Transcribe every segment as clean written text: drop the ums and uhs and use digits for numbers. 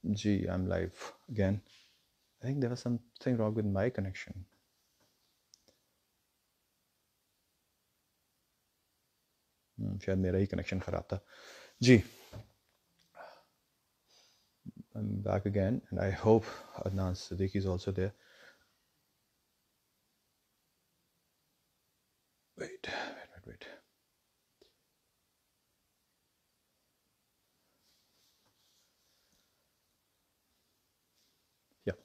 Gee, I'm live again. I think there was something wrong with my connection. शायद मेरा ही connection खराब था. जी, I'm back again, and I hope Adnan Siddiqui is also there. Wait. Yeah.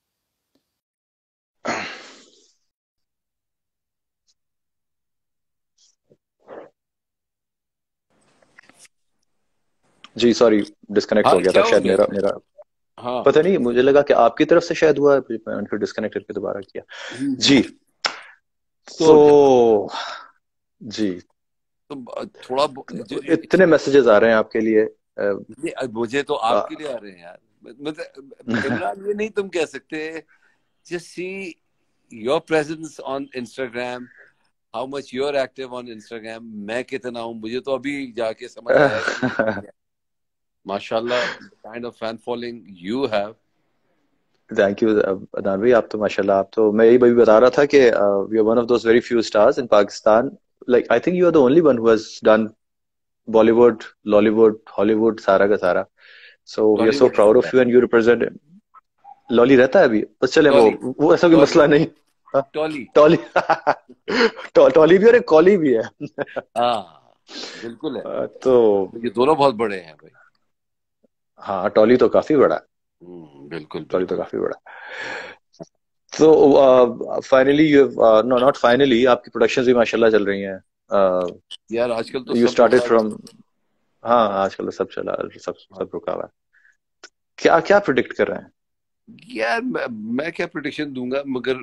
जी sorry, disconnect हो हाँ गया क्या था हो शायद गया? मेरा हाँ पता नहीं, मुझे लगा कि आपकी तरफ से शायद हुआ, मैंने फिर डिस्कनेक्ट करके दोबारा किया. जी, तो तो जी, थोड़ा इतने मैसेजेस आ रहे हैं आपके लिए. मुझे तो आ, आपके लिए आ रहे हैं यार. मतलब इमरान, ये नहीं तुम कह सकते just see your presence on Instagram, how much you are active on Instagram, मैं कितना हूँ. मुझे तो अभी जाके समझ आया कि माशाल्लाह kind of fan following you have. Thank you Adnan भाई, आप तो माशाल्लाह, आप तो, मैं यही भाई बता रहा था कि we are one of those very few stars in Pakistan. Like I think you are the only one who has done Bollywood, Lollywood, Hollywood, सारा का सारा. So we are so Tollywood proud रहता ऑफ है. You, and you represent. Lolly रहता है अभी, बस चले, टॉली वो ऐसा कोई टॉली मसला नहीं. हाँ, टॉली टॉली. टॉली भी और एक कॉली भी है. हाँ बिल्कुल है. तो ये दोनों बहुत बड़े हैं भाई. हाँ, टॉली तो काफी बड़ा है. बिल्कुल टॉली तो बिल्कुल. काफी बड़ा है. तो finally you know, not finally, आपकी प्रोडक्शंस भी माशाल्लाह चल रही हैं. यार आजकल तो यू सब स्टार्टेड रुका हुआ फ्रॉम. हाँ, आजकल तो सब चला, है. सब रुका हुआ है. क्या क्या प्रिडिक्ट कर रहे हैं? यार मैं क्या प्रोडिक्शन दूंगा, मगर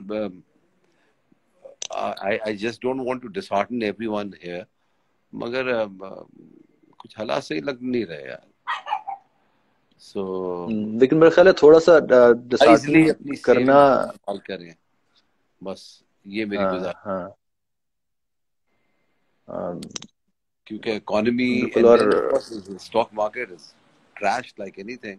I just don't want to dishearten everyone here. मगर कुछ हालात सही लग नहीं रहे यार. सो लेकिन मेरा ख्याल है थोड़ा सा इजली डिसहार्टन अपनी करना. सेविंग्स इस्तेमाल करें, बस ये मेरी हाँ गुजारिश. हाँ. हाँ, क्योंकि इकोनॉमी बिल्कुल. एंड और then of course stock market is crash like anything.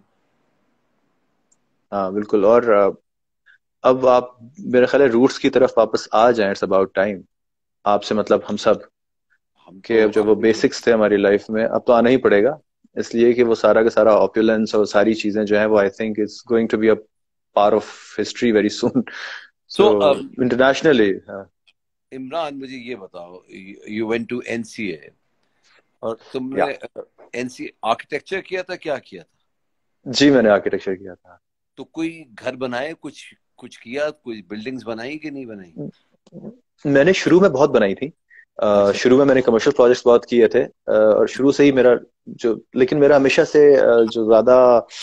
हाँ बिल्कुल. और अब आप, मेरे ख्याल है, रूट्स की तरफ वापस आ जाएं. It's about time. आपसे मतलब हम सब हम के, तो अब जो वो अपनी बेसिक्स थे हमारी लाइफ में, अब तो आना ही पड़ेगा. इसलिए कि वो सारा का सारा ऑपुलेंस और सारी चीजें जो है, वो I think it's going to be a part of history very soon. So so internationally. Imran, मुझे ये बताओ, यू वेंट टू एनसीए और या, तुमने एनसी आर्किटेक्चर किया था, क्या किया था? जी, मैंने आर्किटेक्चर किया था. तो कोई घर बनाए, कुछ कुछ किया, कोई बिल्डिंग्स बनाई कि नहीं बनाई? मैंने शुरू में बहुत बनाई थी. अच्छा. शुरू में मैंने कमर्शियल प्रोजेक्ट्स बहुत किए थे. और शुरू से ही मेरा जो, लेकिन मेरा हमेशा से जो ज्यादा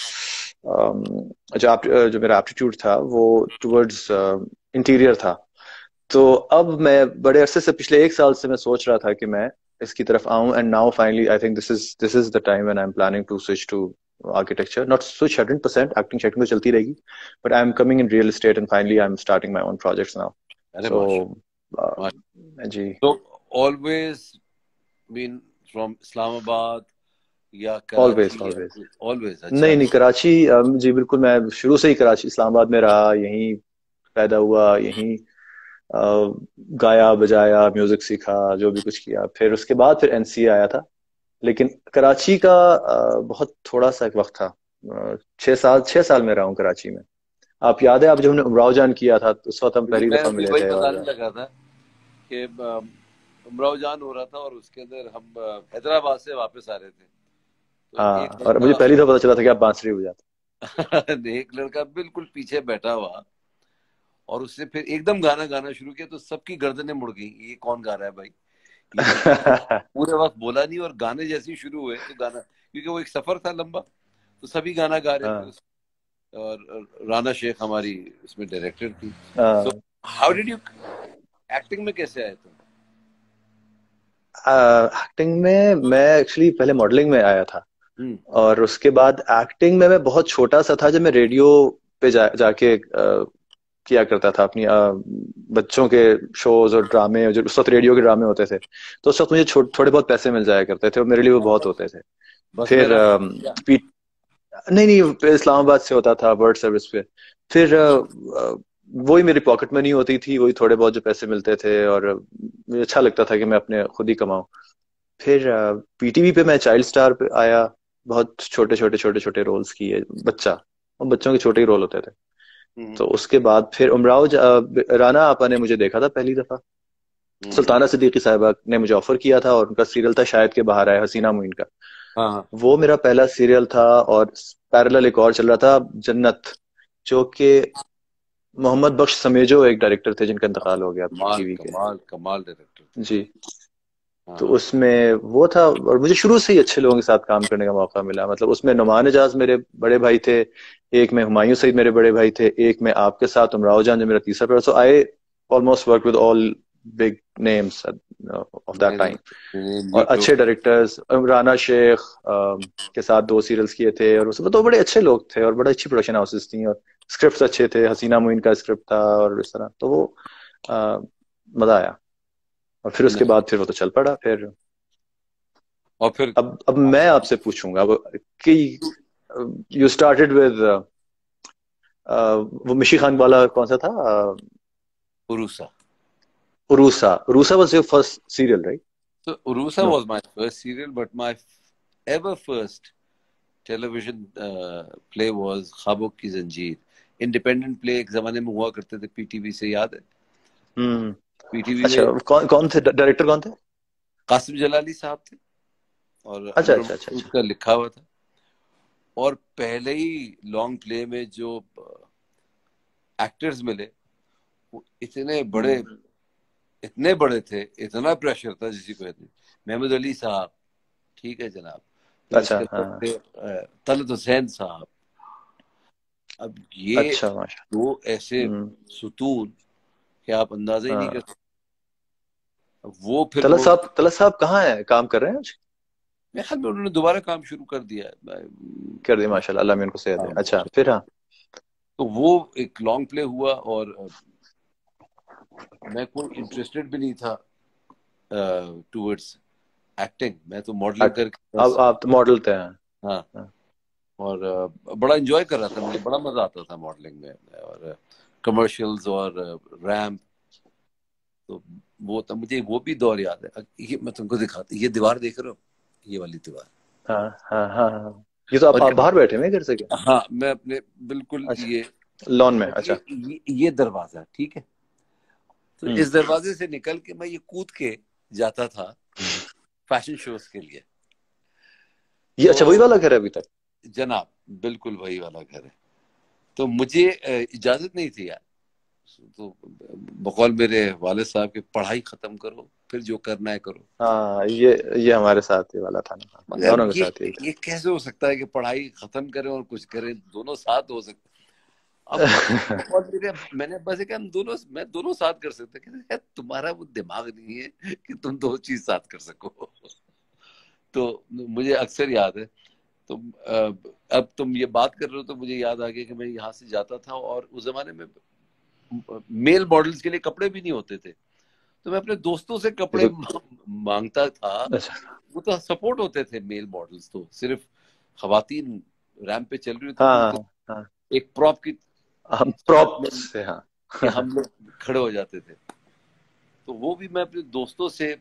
जो मेरा एप्टीट्यूड था वो टुवर्ड्स इंटीरियर था. तो अब मैं बड़े अरसे से, पिछले एक साल से मैं सोच रहा था कि मैं इसकी तरफ आऊं. And now finally I think this is the time when I am planning to switch to architecture. Not switch 100%, acting shooting तो चलती रहेगी, but I am coming in real estate, and finally I am starting my own projects now. अरे so माशा. जी. तो always been from Islamabad या always Karachi या? Always. Always. नहीं अच्छा. नहीं, कराची. जी बिल्कुल, मैं शुरू से ही कराची, इस्लामाबाद में रहा, यहीं पैदा हुआ, यहीं गाया बजाया, म्यूजिक सीखा, जो भी कुछ किया. फिर उसके बाद फिर एनसीए आया था. लेकिन कराची का बहुत थोड़ा सा एक वक्त था. 6 साल में रहा हूँ कराची में. आप याद है, आप जब हमने उमराव जान किया था, तो उस वक्त हम मुझे पहली मैं दफा अभी मिले वही थे. और बताने लगा था कि उमराव जान हो रहा था और उसके अंदर हम हैदराबाद से वापस आ रहे थे. तो एक हाँ, और मुझे लड़का पहली दफा पता चला था कि आप बांसुरी बजाते. एक लड़का बिल्कुल पीछे बैठा हुआ, और उसने फिर एकदम गाना गाना शुरू किया, तो सबकी गर्दनें मुड़ गई. ये कौन गा रहा है भाई? ये तो कुछ पूरे वक्त बोला नहीं, और गाने जैसे ही शुरू हुए तो गाना, क्योंकि वो एक सफर था लंबा, तो सभी गाना गा रहे थे हाँ और राना शेख हमारी इसमें डायरेक्टर थी. सो हाँ. हाउ डिड यू, एक्टिंग में कैसे आए तुम? एक्टिंग में मैं एक्चुअली पहले मॉडलिंग में आया था. हम्म. और उसके बाद एक्टिंग में मैं बहुत छोटा सा था, जब मैं रेडियो पे जाके किया करता था अपनी बच्चों के शोज और ड्रामे, जो उस वक्त रेडियो के ड्रामे होते थे. तो उस वक्त मुझे थोड़े बहुत पैसे मिल जाया करते थे, और मेरे लिए वो बहुत होते थे. बस फिर मेरा नहीं नहीं, इस्लामाबाद से होता था वर्ड सर्विस पे। फिर वही मेरी पॉकेट मनी होती थी, वही थोड़े बहुत जो पैसे मिलते थे, और मुझे अच्छा लगता था कि मैं अपने खुद ही कमाऊं। फिर पीटीवी पे मैं चाइल्ड स्टार पे आया। बहुत छोटे रोल्स किए, बच्चा, और बच्चों के छोटे ही रोल होते थे। हम्म। तो उसके बाद फिर राना आपा ने मुझे देखा था पहली दफा। हम्म। सुल्ताना सिद्दीकी साहिबा ने मुझे ऑफर किया था, और उनका सीरियल था शायद के बाहर आए, हसीना मुइन का। हाँ हाँ। वो मेरा पहला सीरियल था। और पैरेलल एक और चल रहा था, जन्नत, जो कि मोहम्मद बख्श समेजो एक डायरेक्टर थे जिनका इंतकाल हो गया कमाल टीवी के। कमाल कमाल डायरेक्टर थे। जी। हाँ तो हाँ। उसमें वो था, और मुझे शुरू से ही अच्छे लोगों के साथ काम करने का मौका मिला। मतलब उसमें नुमान एजाज मेरे बड़े भाई थे, एक में हुमायूं सईद मेरे बड़े भाई थे, एक में आपके साथ उमराव जान जो मेरा तीसरा brother. So I almost work with all big names of that नहीं टाइम। नहीं, और यू टू। अच्छे डायरेक्टर्स, राना शेख के साथ दो सीरियल्स किए थे, और उसमें तो बड़े अच्छे लोग थे, और बड़े अच्छी प्रोडक्शन हाउसेस थी, और स्क्रिप्ट्स अच्छे थे। हसीना मुइन का स्क्रिप्ट था, और इस तरह तो वो अ, मजा आया। और फिर उसके बाद फिर वो तो चल पड़ा फिर। और फिर अब मैं आपसे पूछूंगा अब कि यू स्टार्टेड विद वो मिशी खान वाला कौन सा था, Urusa. Urusa. Urusa was your first serial, right? So Urusa no. was my first serial, but my ever first television play was ख्वाबों की जंजीर। इंडिपेंडेंट प्ले एक जमाने में हुआ करते थे पीटीवी से, याद है? हम्म। पीटीवी अच्छा, में कौन कौन थे डायरेक्टर, कौन थे? कासिम जलाली साहब थे, और अच्छा अनवर अच्छा अच्छा मसूद अच्छा। का लिखा हुआ था। और पहले ही लॉन्ग प्ले में जो एक्टर्स मिले, वो हम्म। इतने बड़े थे, इतना प्रेशर था जिसे कहते हैं। महमूद अली साहब, ठीक है जनाब। फिर अच्छा, उसके हाँ बाद हाँ। थे तलत हुसैन साहब। अब ये अच्छा, माशा। दो ऐसे हम्म। सुतून कि आप अंदाजा ही नहीं कर हाँ। सकते। वो फिर वो तलत साहब कहाँ है, काम कर रहे हैं आज? मेरे ख्याल में उन्होंने दोबारा काम शुरू कर दिया है। कर दिया, माशाल्लाह, अल्लाह में उनको सेहत दे। हाँ, अच्छा, फिर हाँ। तो वो एक लॉन्ग प्ले हुआ, और मैं कोई इंटरेस्टेड भी नहीं था टूवर्ड्स एक्टिंग। मैं तो मॉडलिंग अट- करके अब बस। आप तो मॉडल थे, हाँ। हाँ। हाँ। और बड़ा एंजॉय कर रहा था, मुझे बड़ा मजा आता था मॉडलिंग में, और कमर्शियल्स और रैम्प। तो वो तब मुझे वो भी दौर याद है। ये मैं तुमको दिखाता, ये दीवार देख रहे हो, ये वाली दीवार। हाँ हाँ हाँ हाँ। ये तो और आप बाहर बैठे हैं घर से क्या? हाँ, मैं अपने बिल्कुल अच्छा, ये, लॉन में, और अच्छा। ये दरवाजा, ठीक है। तो हम्म। इस दरवाजे से निकल के मैं ये कूद के जाता था फैशन शोज के लिए। ये अच्छा, वही तो वाला घर है अभी तक? जनाब, बिल्कुल वही वाला घर है। तो मुझे इजाजत नहीं थी यार। तो बकौल मेरे वालिद साहब के, पढ़ाई खत्म करो, फिर जो करना है करो। हाँ, ये हमारे साथ ही वाला था ना, हाँ, मगर दोनों के साथ यही ये कैसे हो सकता है कि पढ़ाई खत्म करें और कुछ करें, दोनों साथ हो सकते? अब था। और मैंने बस कि हम दोनों, मैं दोनों साथ कर सकते, कहते यार तुम्हारा वो दिमाग नहीं है कि तुम दो चीज साथ कर सको। तो मुझे अक्सर याद है। तो अब तुम ये बात कर रहे हो तो मुझे याद आ गया कि मैं यहाँ से जाता था, और उस जमाने में मेल मॉडल्स के लिए कपड़े भी नहीं होते थे, तो मैं अपने दोस्तों से ये कपड़े तो मांगता था। अच्छा। वो तो सपोर्ट होते थे मेल मॉडल्स, तो सिर्फ खवातीन रैंप पे चल रही होती हाँ थी, हाँ तो हाँ। एक प्रॉप की हम सूरत प्रॉप में से, हाँ। कि हम लोग खड़े हो जाते थे। तो वो भी मैं अपने दोस्तों से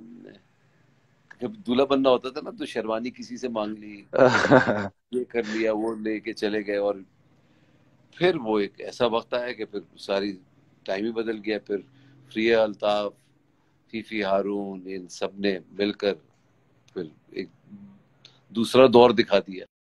जब दूल्हा बनना होता था ना, तो शेरवानी किसी से मांग ली, ये कर लिया, वो लेके चले गए। और फिर वो एक ऐसा वक्त आया कि फिर सारी टाइम ही बदल गया। फिर फ्रिया अल्ताफ, फीफी हारून, इन सब ने मिलकर फिर एक दूसरा दौर दिखा दिया।